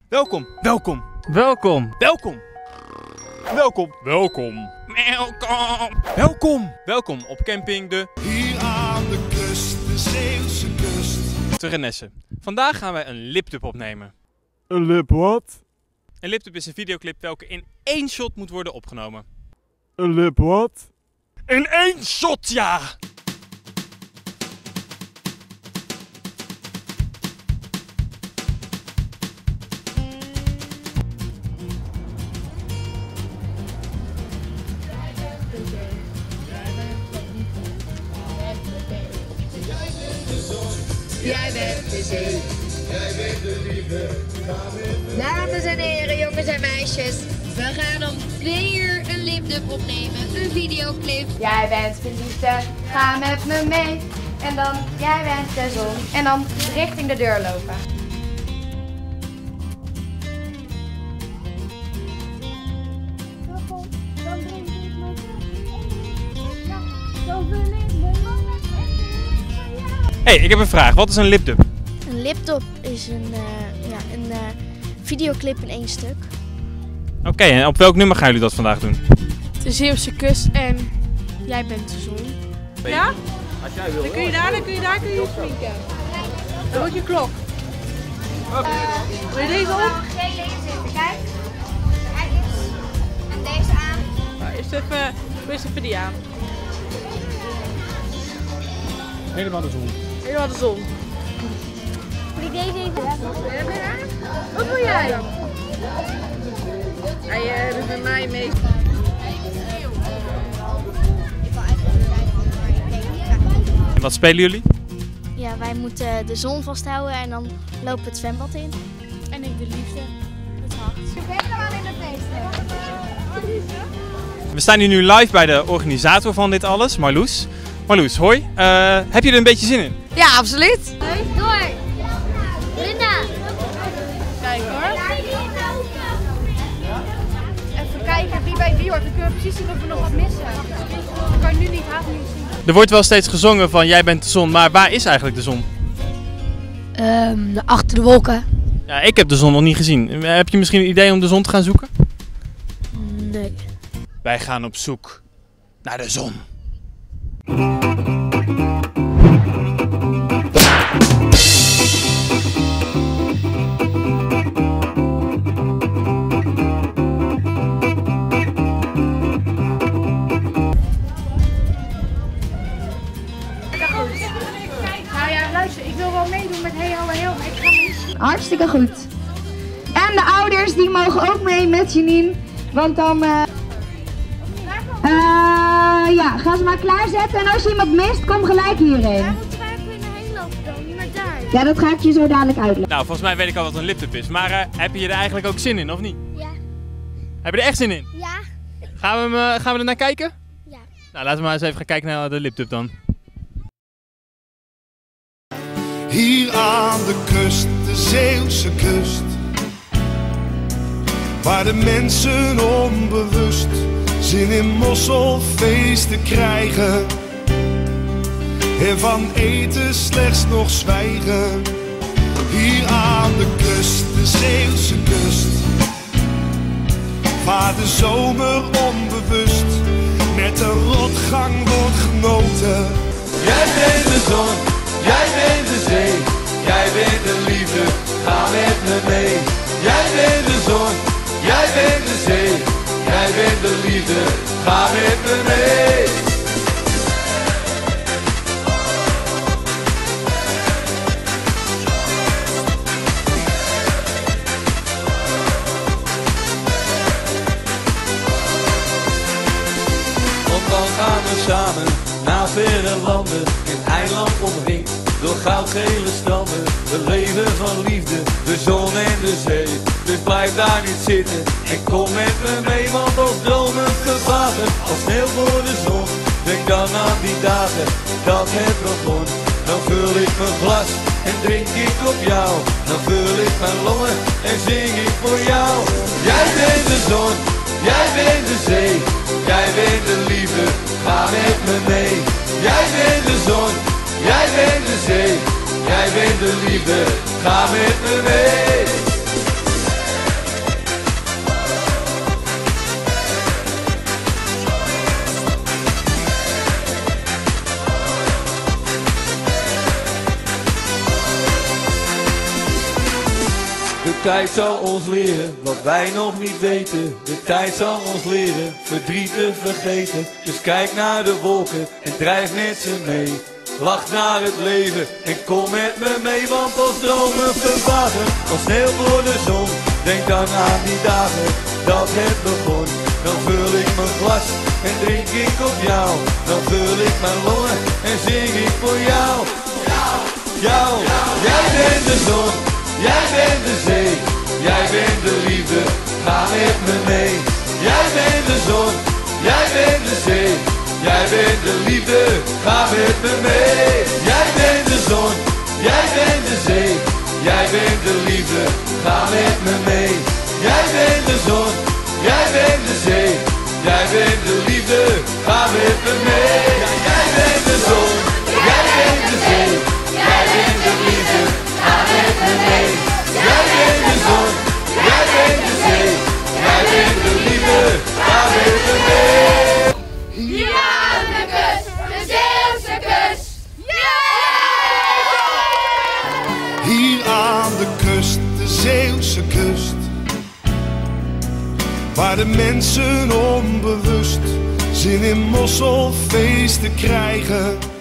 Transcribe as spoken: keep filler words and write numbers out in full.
Welkom, welkom, Welkom. welkom, welkom, welkom, welkom, welkom, welkom op camping de Hier aan de kust, de Zeeuwse kust. te Renesse. Vandaag gaan we een lipdub opnemen. Een lip wat? Een lipdub is een videoclip welke in één shot moet worden opgenomen. Een lip wat? In één shot, ja! Jij bent de zee. Jij bent de liefde. Dames en heren, jongens en meisjes. We gaan om twee uur een lipdub opnemen. Een videoclip. Jij bent verliefde. Ga met me mee. En dan, jij bent de zon. En dan richting de deur lopen. Hey, ik heb een vraag. Wat is een lipdub? Een lipdub is een, uh, ja, een uh, videoclip in één stuk. Oké, okay, en op welk nummer gaan jullie dat vandaag doen? De Zeeuwse kust en jij bent de zon. Ja? Als jij wil. Dan kun je daar, dan kun je daar kun je sprinken. Dan wordt je klok. Wil je deze op? Geen links zitten, kijk. Kijk eens. En deze aan. Nou, eerst even, eerst even die aan. Helemaal de zon. Helemaal de zon. Moet ik deze even hebben? Wat wil jij? Hij doet met mij mee. En wat spelen jullie? Ja, wij moeten de zon vasthouden en dan lopen we het zwembad in. En ik de liefde. Het hart. Helemaal in de feesten. We staan hier nu live bij de organisator van dit alles, Marloes. Marloes, hoi. Uh, heb je er een beetje zin in? Ja, absoluut. Door. Linda. Kijk hoor. Even kijken wie bij wie hoort. Dan kunnen we precies zien of we nog wat missen. Dat kan je nu niet, haast niet zien. Er wordt wel steeds gezongen van jij bent de zon, maar waar is eigenlijk de zon? Um, achter de wolken. Ja, ik heb de zon nog niet gezien. Heb je misschien een idee om de zon te gaan zoeken? Nee. Wij gaan op zoek naar de zon. Nou ja, luister, ik wil wel meedoen met Hey Hallo Heel, maar ik ga niet. Hartstikke goed. En de ouders die mogen ook mee met Janine, want dan uh, uh, ja, ga ze maar klaarzetten en als je iemand mist, kom gelijk hierheen. Waar moeten wij ook weer heen lopen dan? Niet meer daar. Ja, dat ga ik je zo dadelijk uitleggen. Nou, volgens mij weet ik al wat een lipdub is, maar uh, heb je er eigenlijk ook zin in, of niet? Ja. Heb je er echt zin in? Ja. Gaan we, hem, uh, gaan we er naar kijken? Ja. Nou, laten we maar eens even gaan kijken naar de lipdub dan. Hier aan de kust, de Zeeuwse kust. Waar de mensen onbewust zin in mosselfeesten krijgen. En van eten slechts nog zwijgen. Hier aan de kust, de Zeeuwse kust. Waar de zomer onbewust met een rotgang wordt genoten. Jij bent de zon, jij bent de zee, jij bent de liefde, ga met me mee. Jij bent de zon, jij bent de zee, jij bent de liefde, ga met me mee. Want dan gaan we samen naar verre landen, een eiland omringd door goudgele stranden. We leven van liefde, de zon en de zee. Dus blijf daar niet zitten en kom met me mee. Want als dromen vervagen, als sneeuw voor de zon. Denk dan aan die dagen, dat het begon. Dan vul ik mijn glas en drink ik op jou. Dan vul ik mijn longen en zing ik voor jou. Jij bent de zon, jij bent de zee. Jij bent de liefde, ga met me mee. Jij bent de zon, jij bent de zee. Jij bent de liefde, ga met me mee. De tijd zal ons leren wat wij nog niet weten. De tijd zal ons leren verdriet te vergeten. Dus kijk naar de wolken en drijf met ze mee. Lach naar het leven en kom met me mee. Want als dromen vervagen als sneeuw voor de zon. Denk dan aan die dagen dat het begon. Dan vul ik mijn glas en drink ik op jou. Dan vul ik mijn longen en zing ik voor jou. Jou, jij bent de zon, jij bent de zee. Jij bent de liefde, ga met me mee. Jij bent de zon, jij bent de zee. Jij bent de liefde, ga met me mee. Jij bent de zon, jij bent de zee. Jij bent de liefde, ga met me mee. Jij bent de zon, jij bent de zee. Jij bent de liefde, ga met me mee. Ja, jij bent de zon, jij bent de zee. Jij bent de liefde, ga met me mee. Jij bent de zon, jij bent de zee. Jij bent de liefde, ga met me mee. Hier aan de kust, de Zeeuwse kust. Yeah! Hier aan de kust, de Zeeuwse kust. Waar de mensen onbewust zin in mosselfeesten krijgen.